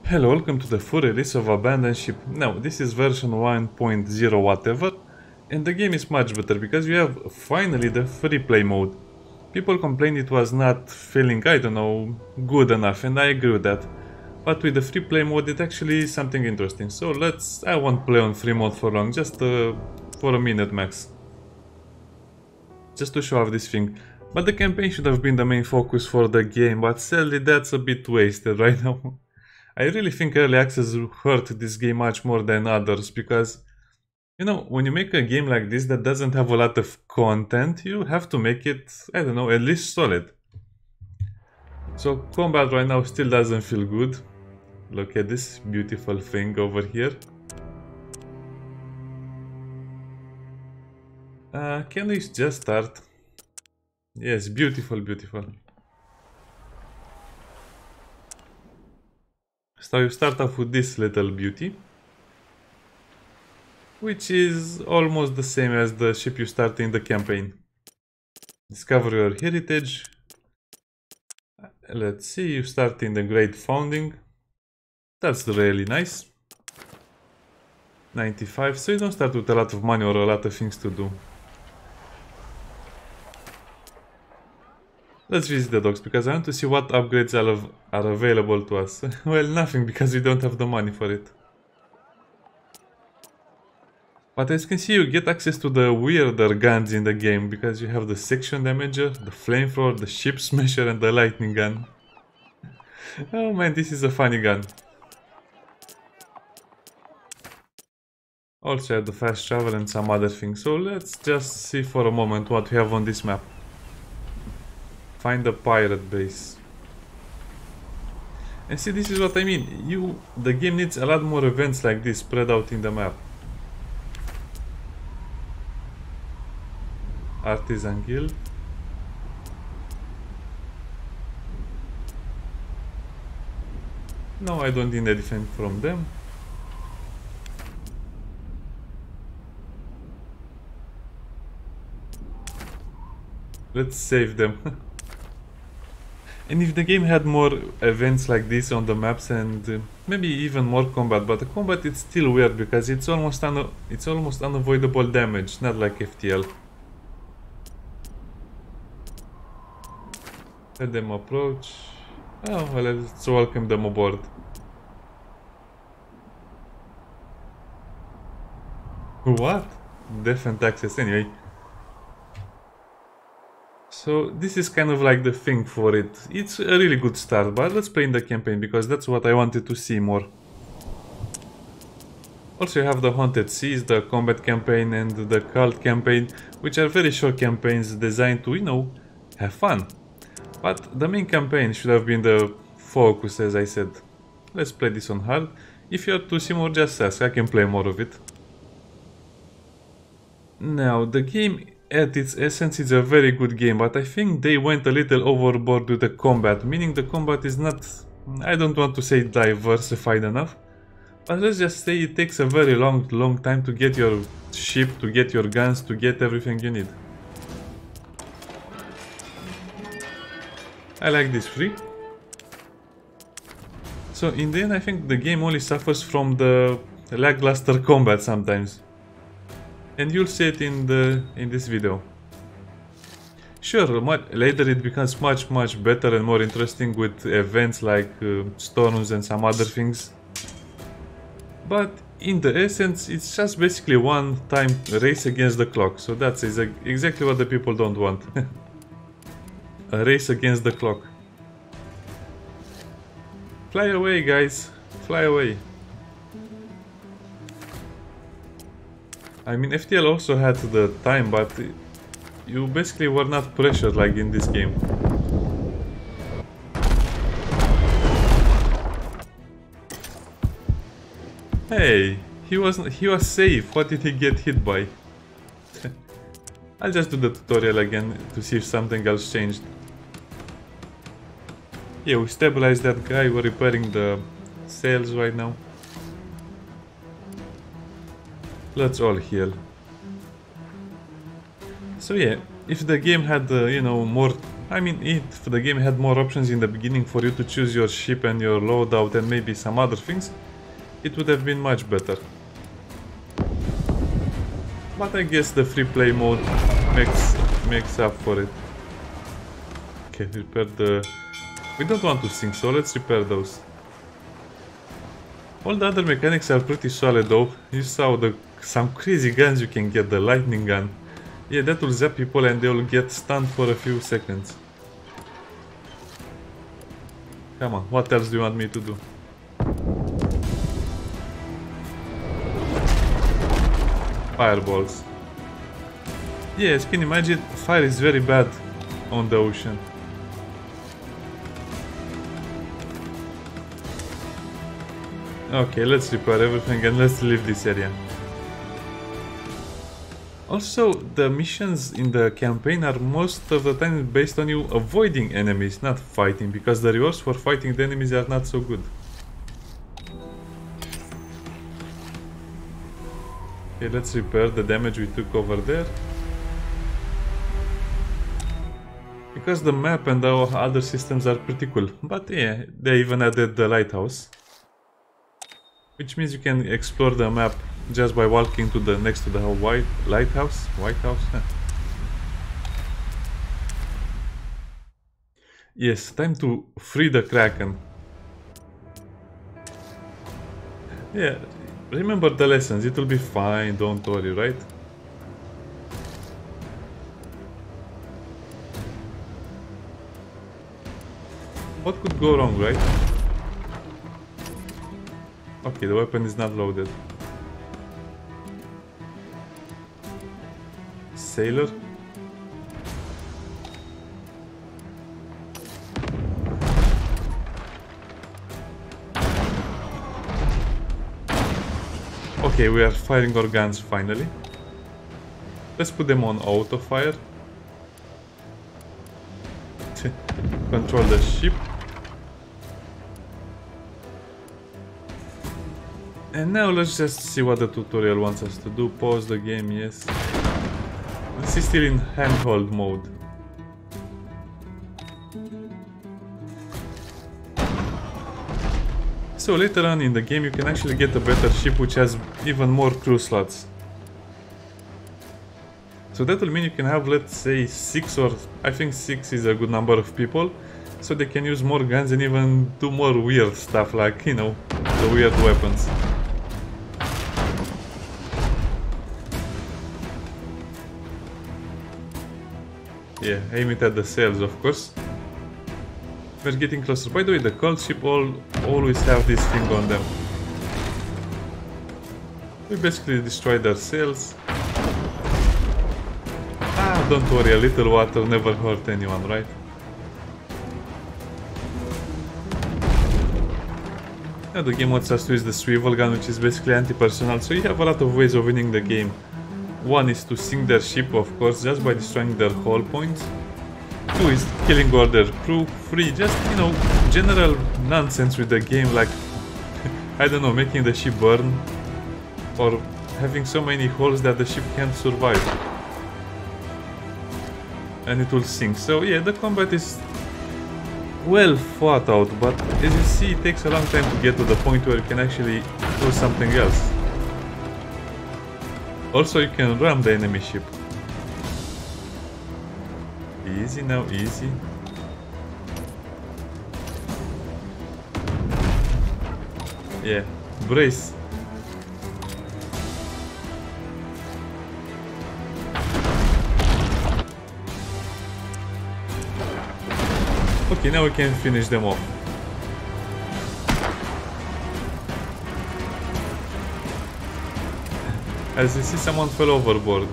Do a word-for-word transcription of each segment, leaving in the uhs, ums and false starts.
Hello, welcome to the full release of Abandoned Ship. Now, this is version one point zero whatever, and the game is much better because we have finally the free play mode. People complained it was not feeling, I don't know, good enough, and I agree with that. But with the free play mode, it actually is something interesting. So let's, I won't play on free mode for long, just uh, for a minute max. Just to show off this thing. But the campaign should have been the main focus for the game, but sadly that's a bit wasted right now. I really think early access hurt this game much more than others because, you know, when you make a game like this that doesn't have a lot of content, you have to make it, I don't know, at least solid. So combat right now still doesn't feel good. Look at this beautiful thing over here. Uh, can we just start? Yes, beautiful, beautiful. So you start off with this little beauty, which is almost the same as the ship you start in the campaign. Discover your heritage. Let's see, you start in the Great Founding. That's really nice. ninety-five, so you don't start with a lot of money or a lot of things to do. Let's visit the docks because I want to see what upgrades are, are available to us. Well, nothing because we don't have the money for it. But as you can see, you get access to the weirder guns in the game because you have the section damager, the flamethrower, the ship smasher and the lightning gun. Oh man, this is a funny gun. Also have the fast travel and some other things, so let's just see for a moment what we have on this map. Find the pirate base. And see, this is what I mean. You, the game needs a lot more events like this spread out in the map. Artisan Guild. No, I don't need anything from them. Let's save them. And if the game had more events like this on the maps and uh, maybe even more combat, but the combat is still weird because it's almost un it's almost unavoidable damage, not like F T L. Let them approach. Oh, well, let's welcome them aboard. What? Different access anyway. So this is kind of like the thing for it. It's a really good start, but let's play in the campaign because that's what I wanted to see more. Also you have the Haunted Seas, the combat campaign and the cult campaign, which are very short campaigns designed to, you know, have fun. But the main campaign should have been the focus, as I said. Let's play this on hard. If you are to see more, just ask, I can play more of it. Now, the game at its essence is a very good game, but I think they went a little overboard with the combat, meaning the combat is not, I don't want to say diversified enough, but let's just say it takes a very long, long time to get your ship, to get your guns, to get everything you need. I like this free. So in the end I think the game only suffers from the lackluster combat sometimes. And you'll see it in the in this video. Sure, much, later it becomes much much better and more interesting with events like uh, storms and some other things. But in the essence, it's just basically one time race against the clock. So that's exactly what the people don't want. A race against the clock. Fly away, guys. Fly away. I mean, F T L also had the time, but you basically were not pressured like in this game. Hey, he was he was safe. What did he get hit by? I'll just do the tutorial again to see if something else changed. Yeah, we stabilized that guy. We're repairing the sails right now. Let's all heal. So yeah, if the game had, uh, you know, more I mean, if the game had more options in the beginning for you to choose your ship and your loadout and maybe some other things, it would have been much better. But I guess the free play mode makes makes up for it. Okay, repair the... We don't want to sink, so let's repair those. All the other mechanics are pretty solid though. You saw the some crazy guns you can get, the lightning gun. Yeah, that will zap people and they will get stunned for a few seconds. Come on, what else do you want me to do? Fireballs. Yes, can you imagine? Fire is very bad on the ocean. Okay, let's repair everything and let's leave this area. Also, the missions in the campaign are most of the time based on you avoiding enemies, not fighting, because the rewards for fighting the enemies are not so good. Okay, let's repair the damage we took over there. Because the map and the other systems are pretty cool. But yeah, they even added the lighthouse. Which means you can explore the map just by walking to the next to the white lighthouse. White House? Huh. Yes, time to free the Kraken. Yeah, remember the lessons, it will be fine, don't worry, right? What could go wrong, right? Okay, the weapon is not loaded. Sailor? Okay, we are firing our guns finally. Let's put them on auto fire. Control the ship. And now let's just see what the tutorial wants us to do. Pause the game, yes. This is still in handhold mode. So later on in the game you can actually get a better ship which has even more crew slots. So that will mean you can have, let's say, six, or I think six is a good number of people. So they can use more guns and even do more weird stuff like, you know, the weird weapons. Yeah, aim it at the sails, of course. We're getting closer. By the way, the cold ship all always have this thing on them. We basically destroyed their sails. Ah, don't worry, a little water never hurt anyone, right? Now the game wants us to use the swivel gun, which is basically anti-personnel, so you have a lot of ways of winning the game. One is to sink their ship, of course, just by destroying their hull points. Two is killing all their crew. Three, just, you know, general nonsense with the game, like, I don't know, making the ship burn. Or having so many holes that the ship can't survive. And it will sink. So yeah, the combat is well thought out, but as you see, it takes a long time to get to the point where you can actually do something else. Also, you can ram the enemy ship. Easy now, easy. Yeah, brace. Okay, now we can finish them off. As you see, someone fell overboard.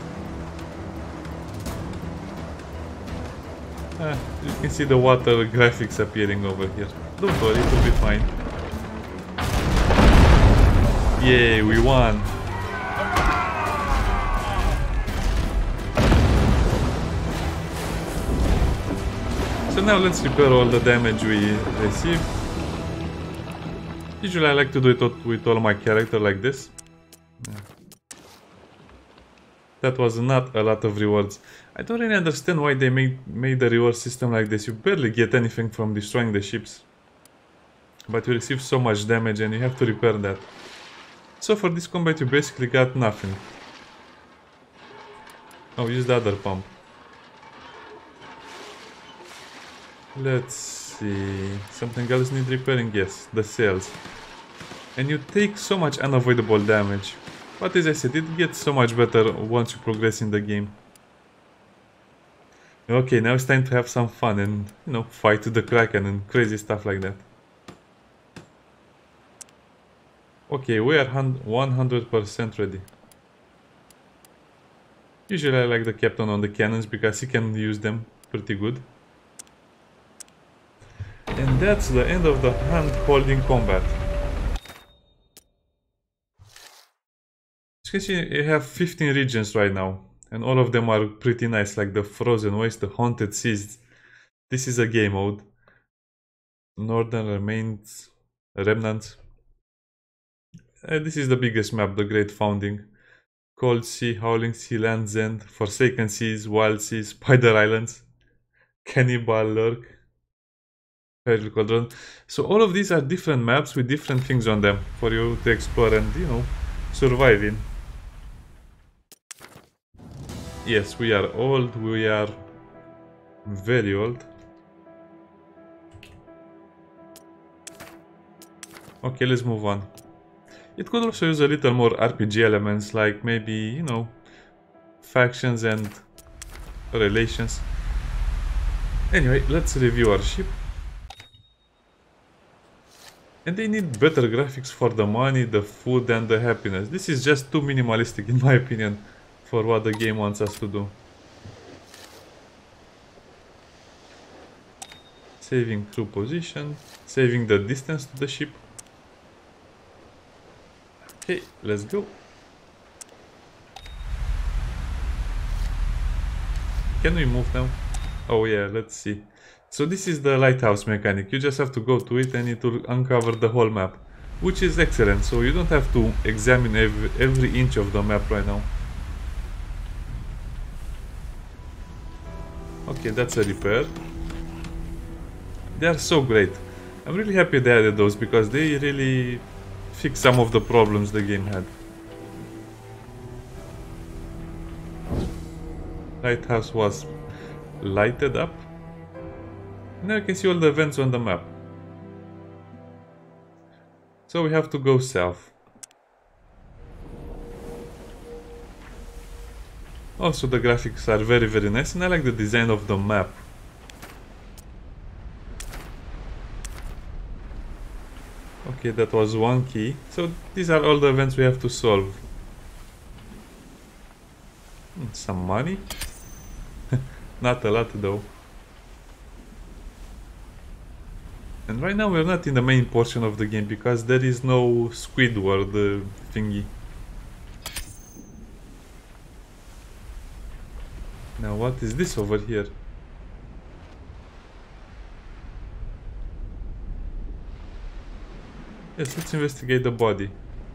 Ah, you can see the water graphics appearing over here. Don't worry, it will be fine. Yay, we won! So now let's repair all the damage we received. Usually I like to do it with all my character like this. Yeah. That was not a lot of rewards. I don't really understand why they made, made the reward system like this. You barely get anything from destroying the ships. But you receive so much damage and you have to repair that. So for this combat you basically got nothing. Oh, use the other pump. Let's see... Something else need repairing? Yes, the sails. And you take so much unavoidable damage. But as I said, it gets so much better once you progress in the game. Okay, now it's time to have some fun and, you know, fight the Kraken and crazy stuff like that. Okay, we are one hundred percent ready. Usually I like the captain on the cannons because he can use them pretty good. And that's the end of the hand-holding combat. As you can see, you have fifteen regions right now. And all of them are pretty nice, like the Frozen Waste, the Haunted Seas. This is a game mode. Northern Remains, Remnants. Uh, this is the biggest map, the Great Founding. Cold Sea, Howling Sea, Land's End, Forsaken Seas, Wild Seas, Spider Islands, Cannibal Lurk, Peril Cauldron. So all of these are different maps with different things on them for you to explore and, you know, survive in. Yes, we are old, we are very old. Okay, let's move on. It could also use a little more R P G elements, like maybe, you know, factions and relations. Anyway, let's review our ship. And they need better graphics for the money, the food and the happiness. This is just too minimalistic in my opinion for what the game wants us to do. Saving crew position, saving the distance to the ship. Okay, let's go. Can we move now? Oh yeah, let's see. So this is the lighthouse mechanic. You just have to go to it and it will uncover the whole map, which is excellent. So you don't have to examine every, every inch of the map right now. Okay, that's a repair. They are so great. I'm really happy they added those because they really fix some of the problems the game had. Lighthouse was lighted up. Now you can see all the events on the map. So we have to go south. Also the graphics are very very nice and I like the design of the map. Okay, that was one key. So these are all the events we have to solve. Hmm, some money? Not a lot though. And right now we're not in the main portion of the game because there is no Squidward uh, thingy. Now what is this over here? Yes, let's investigate the body.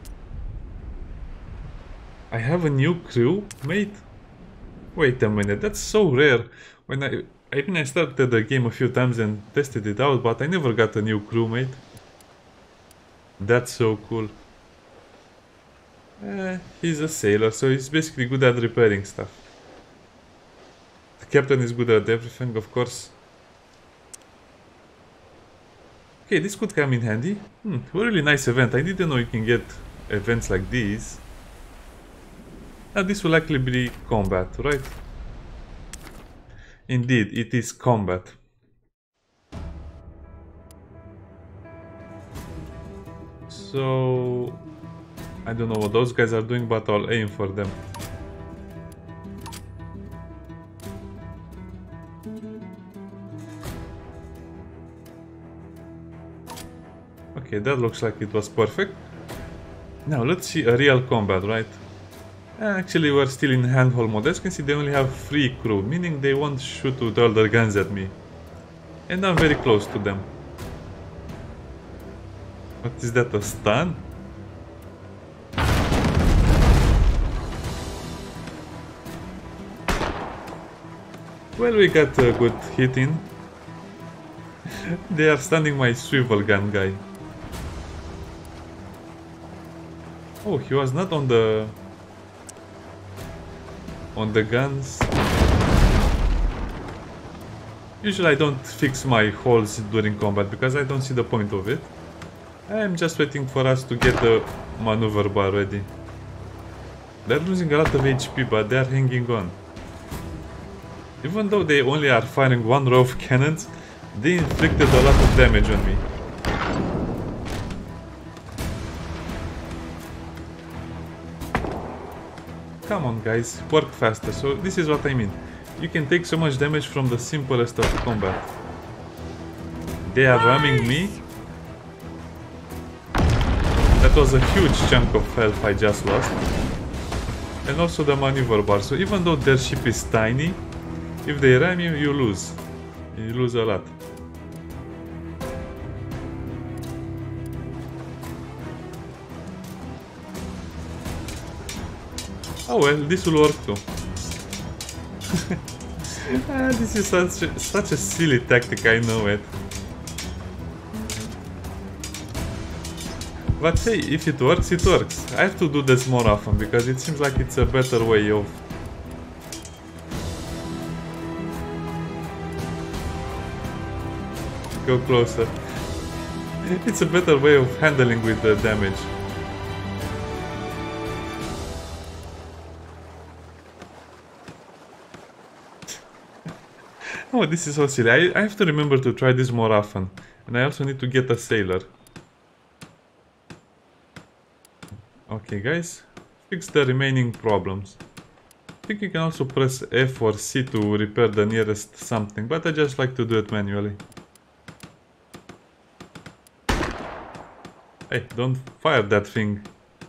I have a new crew, mate? Wait a minute, that's so rare. When I... I think I started the game a few times and tested it out, but I never got a new crewmate. That's so cool. Eh, he's a sailor, so he's basically good at repairing stuff. The captain is good at everything, of course. Okay, this could come in handy. Hmm, a really nice event. I didn't know you can get events like these. Now this will actually be combat, right? Indeed, it is combat. So... I don't know what those guys are doing, but I'll aim for them. Okay, that looks like it was perfect. Now let's see a real combat, right? Actually, we're still in handhold mode. As you can see, they only have three crew, meaning they won't shoot with all their guns at me. And I'm very close to them. What is that, a stun? Well, we got a good hit in. They are standing my swivel gun guy. Oh, he was not on the... on the guns. Usually I don't fix my holes during combat because I don't see the point of it. I'm just waiting for us to get the maneuver bar ready. They're losing a lot of H P, but they're hanging on. Even though they only are firing one row of cannons, they inflicted a lot of damage on me. Come on guys, work faster. So this is what I mean. You can take so much damage from the simplest of combat. They are ramming me. That was a huge chunk of health I just lost. And also the maneuver bar. So even though their ship is tiny, if they ram you, you lose. You lose a lot. Oh well, this will work too. Ah, this is such a, such a silly tactic, I know it. But hey, if it works, it works. I have to do this more often because it seems like it's a better way of... Go closer. It's a better way of handling with the damage. Oh, this is so silly. I, I have to remember to try this more often. And I also need to get a sailor. Okay, guys. Fix the remaining problems. I think you can also press F or C to repair the nearest something, but I just like to do it manually. Hey, don't fire that thing.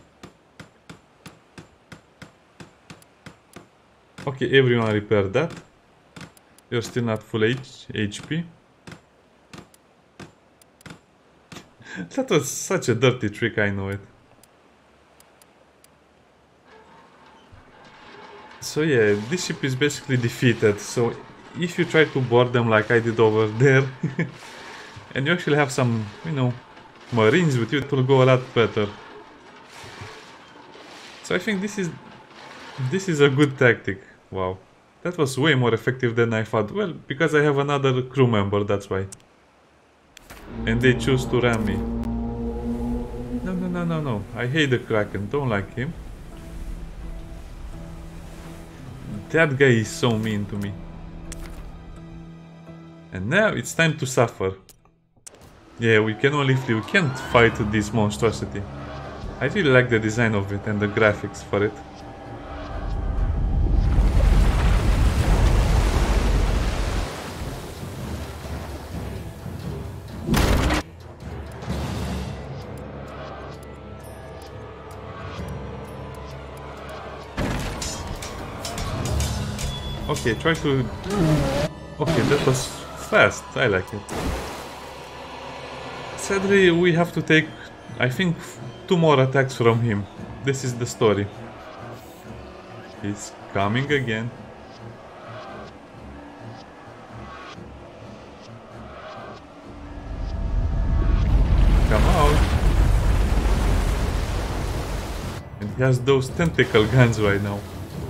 Okay, everyone repair that. You're still not full H HP. That was such a dirty trick, I know it. So yeah, this ship is basically defeated. So if you try to board them like I did over there, and you actually have some, you know, marines with you, it will go a lot better. So I think this is this is a good tactic. Wow. That was way more effective than I thought. Well, because I have another crew member, that's why. And they choose to ram me. No, no, no, no, no. I hate the Kraken. Don't like him. That guy is so mean to me. And now it's time to suffer. Yeah, we can only flee. We can't fight this monstrosity. I really like the design of it and the graphics for it. Okay, try to... Okay, that was fast. I like it. Sadly, we have to take, I think, two more attacks from him. This is the story. He's coming again. Come out. And he has those tentacle guns right now.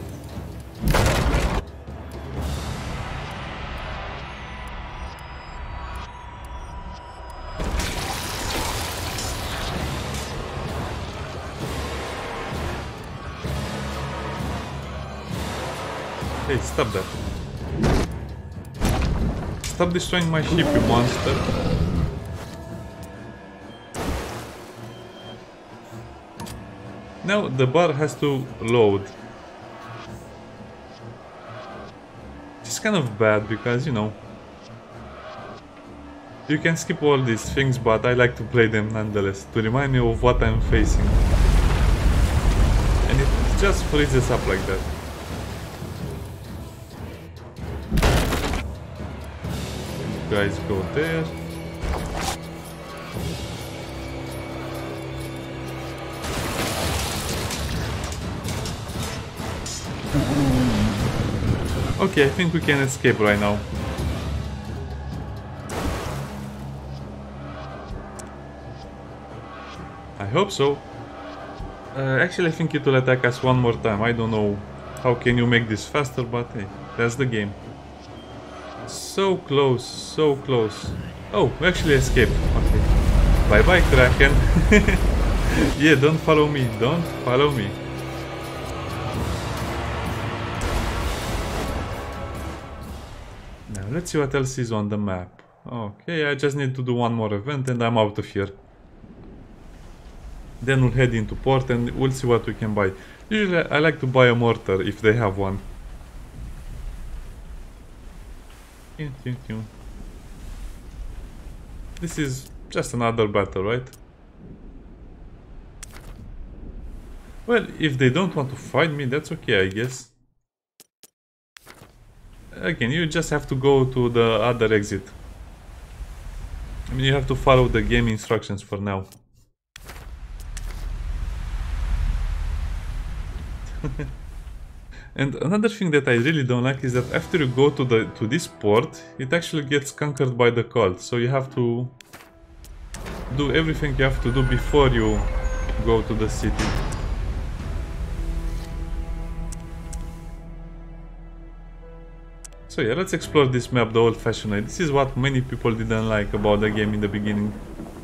Hey, stop that. Stop destroying my ship, you monster. Now the bar has to load. It's kind of bad because, you know, you can skip all these things, but I like to play them nonetheless to remind me of what I'm facing. And it just freezes up like that. Guys, go there. Okay, I think we can escape right now. I hope so. Uh, actually, I think it will attack us one more time. I don't know how can you make this faster, but hey, that's the game. So close, so close. Oh, we actually escaped. Okay. Bye bye, Kraken. Yeah, don't follow me. Don't follow me. Now, let's see what else is on the map. Okay, I just need to do one more event and I'm out of here. Then we'll head into port and we'll see what we can buy. Usually I like to buy a mortar if they have one. This is just another battle, right? Well, if they don't want to fight me, that's okay, I guess. Again, you just have to go to the other exit. I mean, you have to follow the game instructions for now. And another thing that I really don't like is that after you go to the to this port, it actually gets conquered by the cult. So you have to do everything you have to do before you go to the city. So yeah, let's explore this map the old-fashioned way. This is what many people didn't like about the game in the beginning.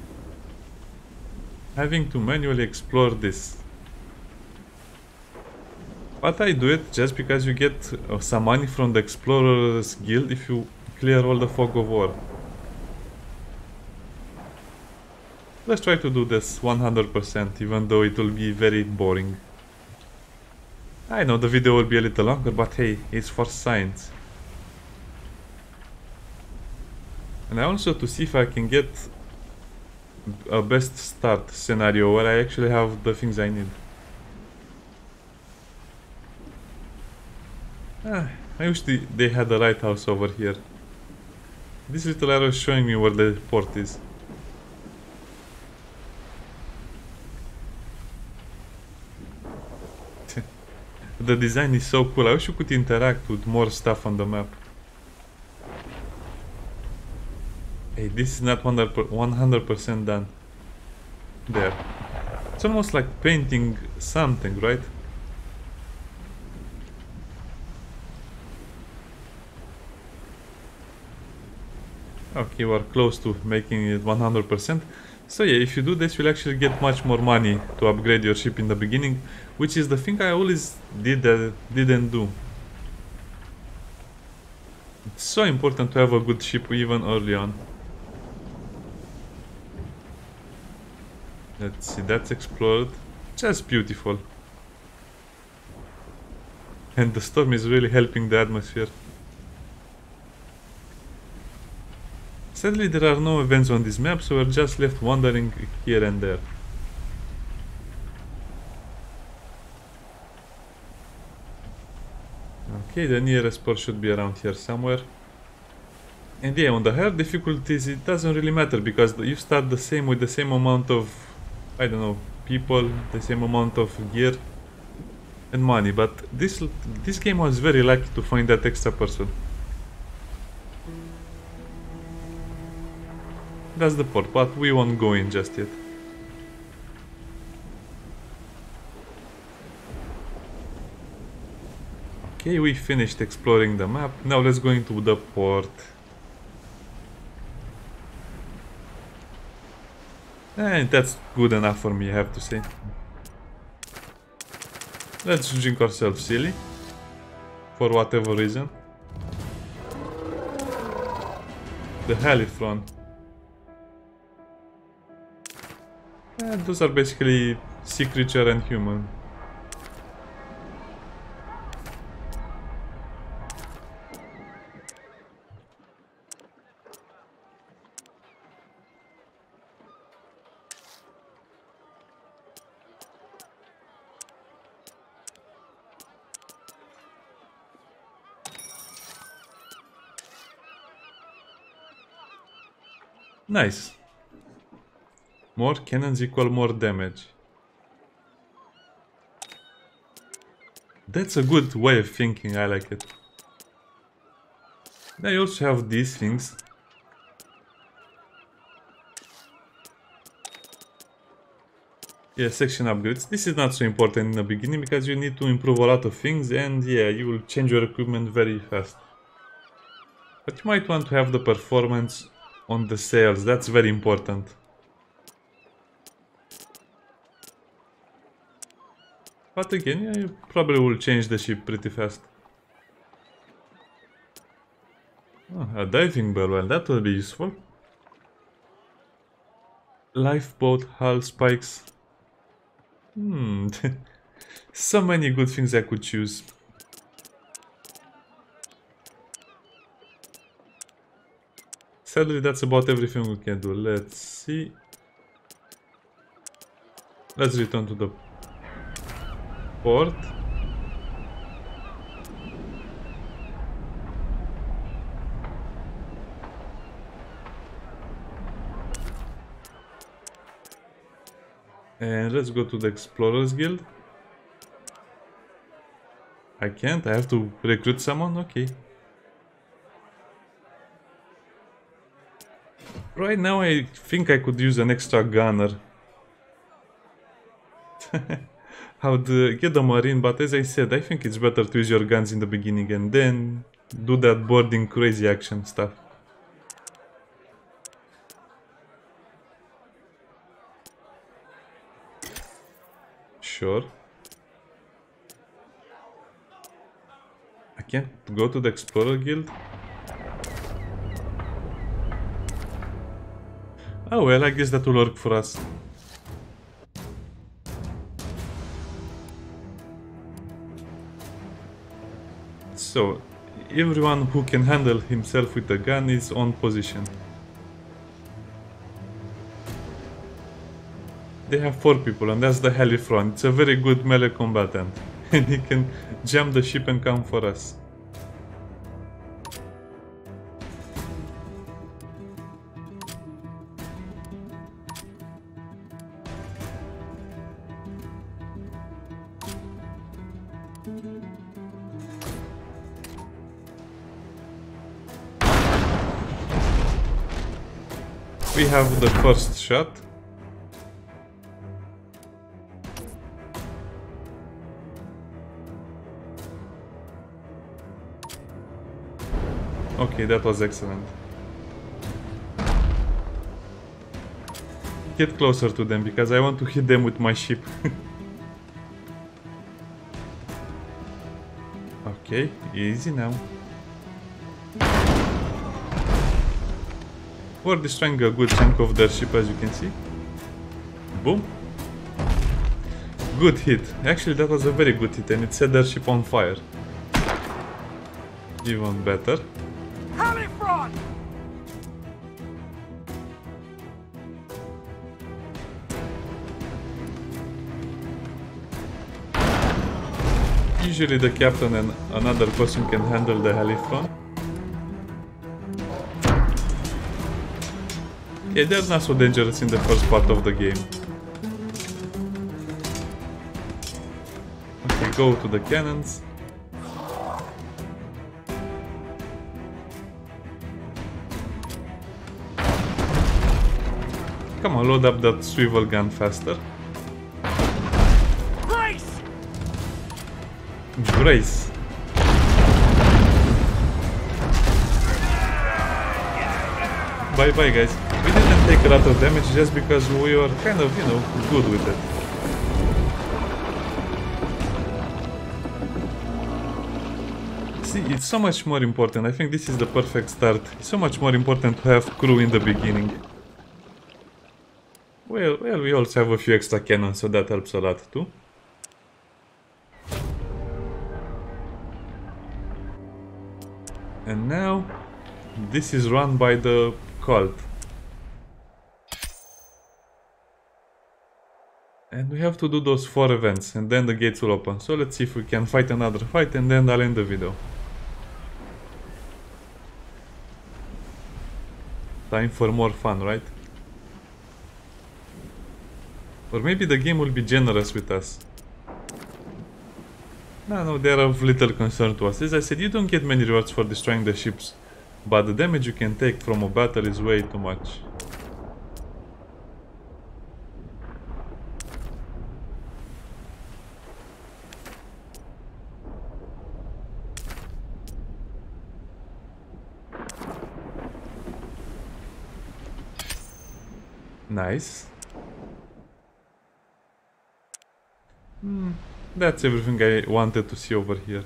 Having to manually explore this. But I do it just because you get uh, some money from the Explorers Guild if you clear all the Fog of War. Let's try to do this one hundred percent, even though it will be very boring. I know the video will be a little longer, but hey, it's for science. And I also to see if I can get a best start scenario where I actually have the things I need. Ah, I wish they, they had a lighthouse over here. This little arrow is showing me where the port is. The design is so cool. I wish you could interact with more stuff on the map. Hey, this is not one hundred percent done. There. It's almost like painting something, right? Okay, we're close to making it one hundred percent. So yeah, if you do this, you'll actually get much more money to upgrade your ship in the beginning, which is the thing I always did that didn't do. It's so important to have a good ship even early on. Let's see, that's explored. Just beautiful. And the storm is really helping the atmosphere. Sadly, there are no events on this map, so we're just left wandering here and there. Okay, the nearest port should be around here somewhere. And yeah, on the hard difficulties, it doesn't really matter, because you start the same with the same amount of, I don't know, people, the same amount of gear and money. But this, this game was very lucky to find that extra person. That's the port, but we won't go in just yet. Okay, we finished exploring the map. Now let's go into the port. And that's good enough for me, I have to say. Let's drink ourselves silly. For whatever reason. The Halifron. And those are basically sea creature and human. Nice. More cannons equal more damage. That's a good way of thinking, I like it. Now you also have these things. Yeah, section upgrades. This is not so important in the beginning because you need to improve a lot of things and yeah, you will change your equipment very fast. But you might want to have the performance on the sails, that's very important. But again, yeah, you probably will change the ship pretty fast. Oh, a diving bell, well, that will be useful. Lifeboat, hull spikes. Hmm, so many good things I could choose. Sadly, that's about everything we can do. Let's see. Let's return to the port. And let's go to the Explorers Guild. I can't, I have to recruit someone? Okay. Right now I think I could use an extra gunner. I would uh, get a marine, but as I said, I think it's better to use your guns in the beginning and then do that boarding crazy action stuff. Sure. I can't go to the Explorer Guild? Oh well, I guess that will work for us. So, everyone who can handle himself with a gun is on position. They have four people and that's the Halifron. It's a very good melee combatant. And he can jam the ship and come for us. We have the first shot. Okay, that was excellent. Get closer to them because I want to hit them with my ship. Okay, easy now. We're destroying a good chunk of their ship, as you can see. Boom. Good hit. Actually, that was a very good hit and it set their ship on fire. Even better. Usually the captain and another person can handle the Halifron. Yeah, they're not so dangerous in the first part of the game. Okay, go to the cannons. Come on, load up that swivel gun faster. Brace! Brace. Bye bye guys. We didn't take a lot of damage just because we were kind of, you know, good with it. See, it's so much more important. I think this is the perfect start. It's so much more important to have crew in the beginning. Well, well, we also have a few extra cannons, so that helps a lot too. And now, this is run by the cult. And we have to do those four events, and then the gates will open. So let's see if we can fight another fight, and then I'll end the video. Time for more fun, right? Or maybe the game will be generous with us. No, no, they are of little concern to us. As I said, you don't get many rewards for destroying the ships but the damage you can take from a battle is way too much. Nice. Hmm, that's everything I wanted to see over here.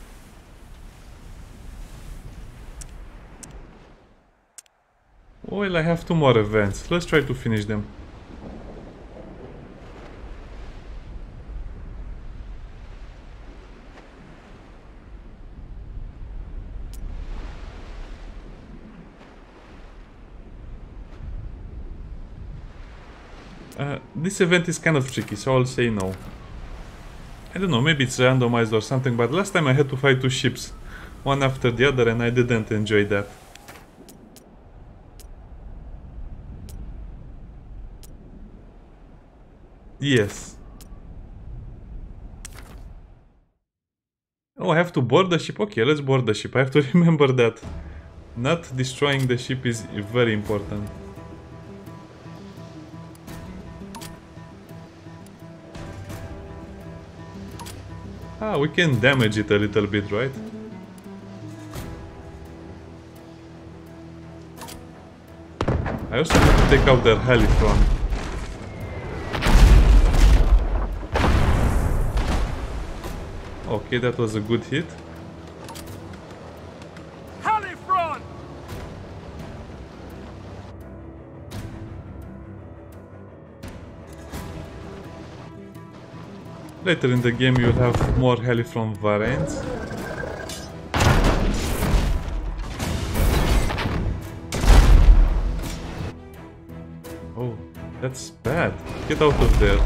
Well, I have two more events. Let's try to finish them. Uh, this event is kind of tricky, so I'll say no. I don't know, maybe it's randomized or something, but last time I had to fight two ships, one after the other, and I didn't enjoy that. Yes. Oh, I have to board the ship? Okay, let's board the ship. I have to remember that. Not destroying the ship is very important. Ah, we can damage it a little bit, right? I also need to take out their Halifron. Okay, that was a good hit. Halifron! Later in the game you'll have more Halifron variants. Oh, that's bad. Get out of there.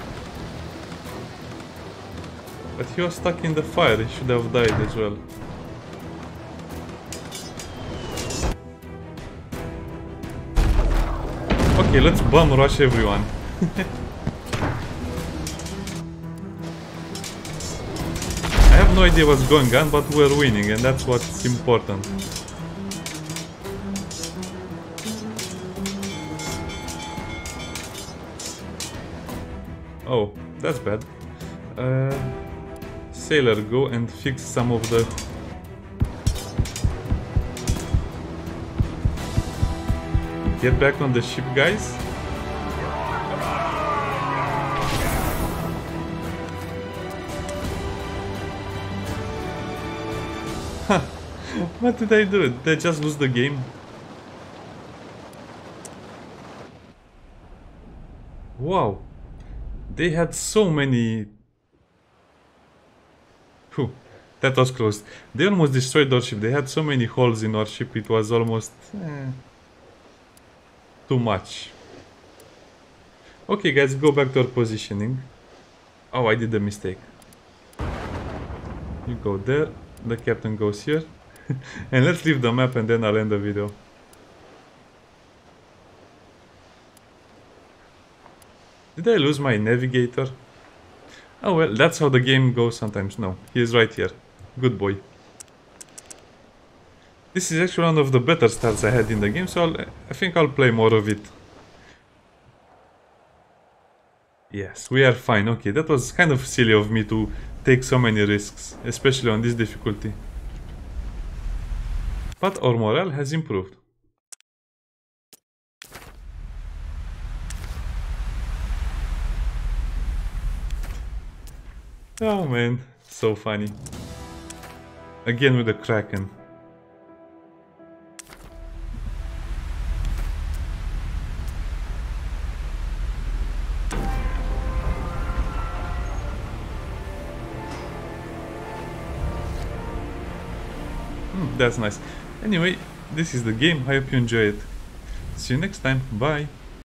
But he was stuck in the fire, he should have died as well. Okay, let's bomb rush everyone. I have no idea what's going on, but we're winning, and that's what's important. Oh, that's bad. Uh, Sailor, go and fix some of the... Get back on the ship, guys. What did I do? Did I just lose the game? Wow. They had so many... Phew, that was close. They almost destroyed our ship. They had so many holes in our ship, it was almost... Eh, too much. Okay guys, go back to our positioning. Oh, I did a mistake. You go there, the captain goes here. And let's leave the map and then I'll end the video. Did I lose my navigator? Oh well, that's how the game goes sometimes. No, he is right here. Good boy. This is actually one of the better starts I had in the game, so I'll, I think I'll play more of it. Yes, we are fine. Okay, that was kind of silly of me to take so many risks, especially on this difficulty. But our morale has improved. Oh man, so funny. Again with the Kraken. Hmm, that's nice. Anyway, this is the game. I hope you enjoy it. See you next time. Bye.